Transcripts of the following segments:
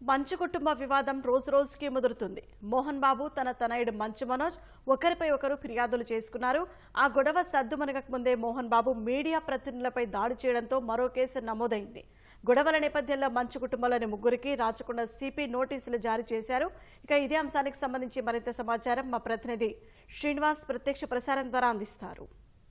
మంచు కుటుంబ వివాదం రోజురోజుకి ముదురుతుంది. మోహన్ బాబు తన తనయుడు మంచు మనోజ్ ఒకరిపై ఒకరు ఫిర్యాదులు చేసుకున్నారు. ఆ గొడవ సద్దుమణగక ముందే మోహన్ బాబు మీడియా ప్రతినిధులపై దాడి చేయడంతో మరో కేసు నమోదైంది. గొడవల నేపథ్యంలో మంచు కుటుంబంలోని ముగ్గురికి రాచకొండ సిపి నోటీసులు జారీ చేశారు. ఇక ఇదే అంశానికి సంబంధించి మరింత సమాచారం మా ప్రతినిధి శ్రీనివాస్ ప్రత్యక్ష ప్రసారం ద్వారా అందిస్తారు.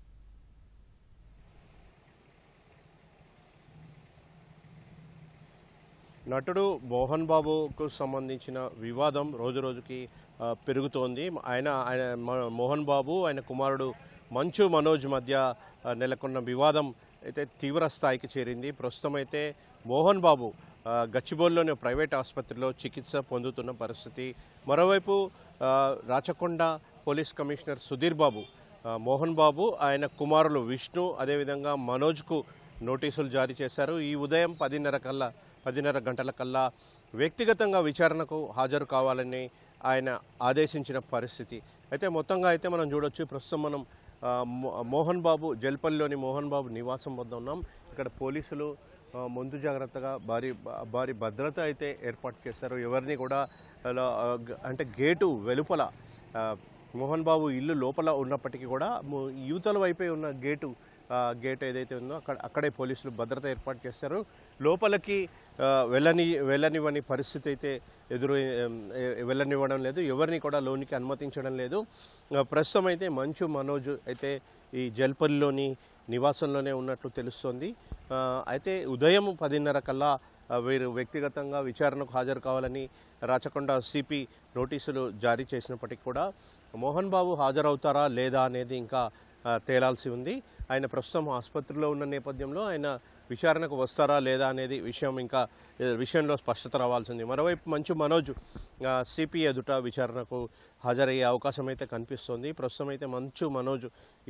నటుడు మోహన్ బాబుకు సంబంధించిన వివాదం రోజురోజుకి పెరుగుతోంది. మోహన్ బాబు ఆయన కుమారుడు మంచు మనోజ్ మధ్య నెలకొన్న వివాదం అయితే తీవ్ర స్థాయికి చేరింది. ప్రస్తుతం అయితే మోహన్ బాబు గచ్చిబౌలిలోని ప్రైవేట్ ఆసుపత్రిలో చికిత్స పొందుతున్న పరిస్థితి. మరోవైపు రాచకొండ పోలీస్ కమిషనర్ సుధీర్ బాబు మోహన్ బాబు ఆయన కుమారులు విష్ణు అదేవిధంగా మనోజ్కు నోటీసులు జారీ చేశారు. ఈ ఉదయం 10:30 గంటల కల్లా వ్యక్తిగతంగా విచారణకు హాజరు కావాలని ఆయన ఆదేశించిన పరిస్థితి. అయితే మొత్తంగా అయితే మనం చూడొచ్చు, ప్రస్తుతం మనం మోహన్ బాబు జల్పల్లిలోని మోహన్ బాబు నివాసం వద్ద ఉన్నాం. ఇక్కడ పోలీసులు ముందు జాగ్రత్తగా భారీ భద్రత అయితే ఏర్పాటు చేశారు. ఎవరిని కూడా అంటే గేటు వెలుపల మోహన్ బాబు ఇల్లు లోపల ఉన్నప్పటికీ కూడా యువతల వైపే ఉన్న గేట్ ఏదైతే ఉందో అక్కడే పోలీసులు భద్రత ఏర్పాటు చేశారు. లోపలికి వెళ్ళనివ్వని పరిస్థితి అయితే వెళ్ళనివ్వడం లేదు, ఎవరిని కూడా లోనికి అనుమతించడం లేదు. ప్రస్తుతం అయితే మంచు మనోజ్ అయితే ఈ జల్పల్లిలోని నివాసంలోనే ఉన్నట్లు తెలుస్తోంది. అయితే ఉదయం 10:30 కల్లా వీరు వ్యక్తిగతంగా విచారణకు హాజరు కావాలని రాచకొండ సిపి నోటీసులు జారీ చేసినప్పటికీ కూడా మోహన్ బాబు హాజరవుతారా లేదా అనేది ఇంకా తేలాల్సి ఉంది. ఆయన ప్రస్తుతం ఆసుపత్రిలో ఉన్న నేపథ్యంలో ఆయన విచారణకు వస్తారా లేదా అనేది విషయంలో స్పష్టత రావాల్సింది. మరోవైపు మంచు మనోజ్ సిపి ఎదుట విచారణకు హాజరయ్యే అవకాశం అయితే కనిపిస్తోంది. ప్రస్తుతం అయితే మంచు మనోజ్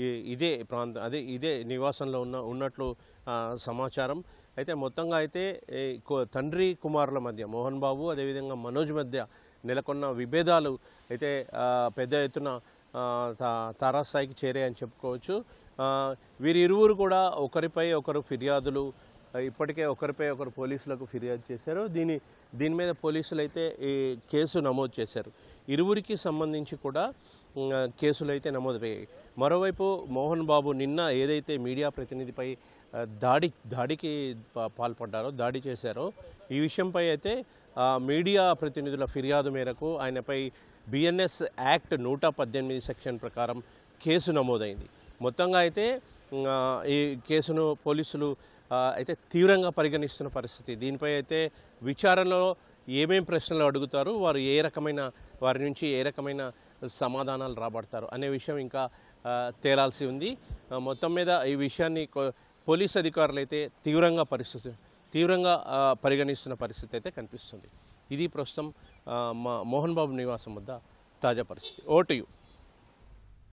ఇదే నివాసంలో ఉన్నట్లు సమాచారం. అయితే మొత్తంగా అయితే తండ్రి కుమారుల మధ్య మోహన్ బాబు అదేవిధంగా మనోజ్ మధ్య నెలకొన్న విభేదాలు అయితే పెద్ద ఎత్తున తారాస్థాయికి చేరాయని చెప్పుకోవచ్చు. వీరిరువురు కూడా ఒకరిపై ఒకరు ఫిర్యాదులు ఇప్పటికే ఒకరిపై ఒకరు పోలీసులకు ఫిర్యాదు చేశారు. దీని మీద పోలీసులు అయితే ఈ కేసు నమోదు చేశారు. ఇరువురికి సంబంధించి కూడా కేసులు అయితే నమోదయ్యాయి. మరోవైపు మోహన్ బాబు నిన్న ఏదైతే మీడియా ప్రతినిధిపై దాడికి పాల్పడ్డారో దాడి చేశారో ఈ విషయంపై అయితే మీడియా ప్రతినిధుల ఫిర్యాదు మేరకు ఆయనపై BNS యాక్ట్ 118 సెక్షన్ ప్రకారం కేసు నమోదైంది. మొత్తంగా అయితే ఈ కేసును పోలీసులు అయితే తీవ్రంగా పరిగణిస్తున్న పరిస్థితి. దీనిపై అయితే విచారణలో ఏమేం ప్రశ్నలు అడుగుతారు, వారి నుంచి ఏ రకమైన సమాధానాలు రాబడతారు అనే విషయం ఇంకా తేలాల్సి ఉంది. మొత్తం మీద ఈ విషయాన్ని పోలీస్ అధికారులు అయితే తీవ్రంగా పరిగణిస్తున్న పరిస్థితి అయితే కనిపిస్తుంది. ఇది ప్రస్తుతం మోహన్ బాబు నివాసం వద్ద తాజా పరిస్థితి. Over to you.